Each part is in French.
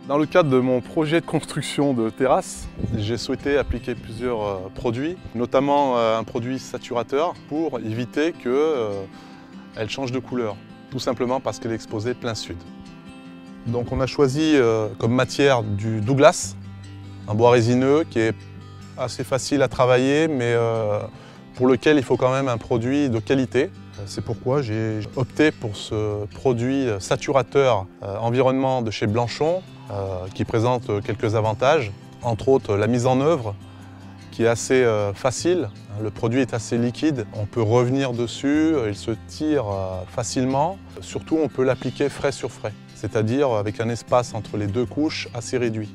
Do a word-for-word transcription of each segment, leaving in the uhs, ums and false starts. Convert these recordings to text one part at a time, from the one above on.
Dans le cadre de mon projet de construction de terrasse, j'ai souhaité appliquer plusieurs euh, produits, notamment euh, un produit saturateur pour éviter qu'elle euh, change de couleur, tout simplement parce qu'elle est exposée plein sud. Donc on a choisi euh, comme matière du Douglas, un bois résineux qui est assez facile à travailler, mais euh, pour lequel il faut quand même un produit de qualité. C'est pourquoi j'ai opté pour ce produit saturateur euh, environnement de chez Blanchon, euh, qui présente quelques avantages, entre autres la mise en œuvre qui est assez euh, facile. Le produit est assez liquide, on peut revenir dessus, il se tire euh, facilement. Surtout, on peut l'appliquer frais sur frais, c'est-à-dire avec un espace entre les deux couches assez réduit.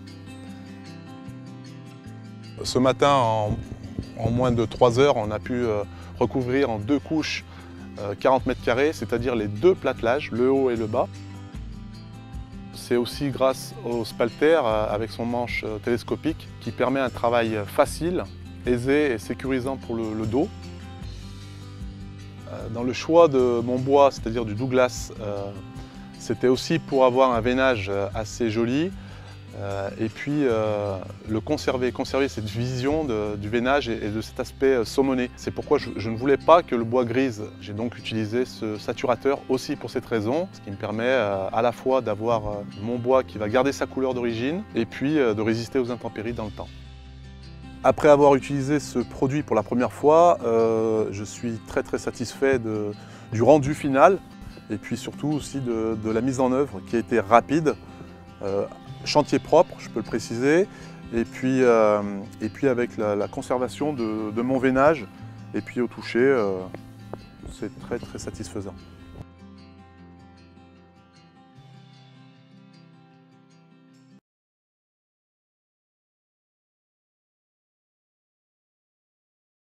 Ce matin, en, en moins de trois heures, on a pu euh, recouvrir en deux couches euh, quarante mètres carrés, c'est-à-dire les deux plattelages, le haut et le bas. C'est aussi grâce au Spalter euh, avec son manche euh, télescopique qui permet un travail facile, aisé et sécurisant pour le, le dos. Euh, dans le choix de mon bois, c'est-à-dire du Douglas, euh, c'était aussi pour avoir un veinage assez joli. Euh, et puis euh, le conserver, conserver cette vision de, du veinage et, et de cet aspect saumonné. C'est pourquoi je, je ne voulais pas que le bois grise. J'ai donc utilisé ce saturateur aussi pour cette raison, ce qui me permet euh, à la fois d'avoir euh, mon bois qui va garder sa couleur d'origine et puis euh, de résister aux intempéries dans le temps. Après avoir utilisé ce produit pour la première fois, euh, je suis très très satisfait de, du rendu final et puis surtout aussi de, de la mise en œuvre qui a été rapide. Euh, chantier propre, je peux le préciser, et puis, euh, et puis avec la, la conservation de, de mon veinage, et puis au toucher, euh, c'est très très satisfaisant.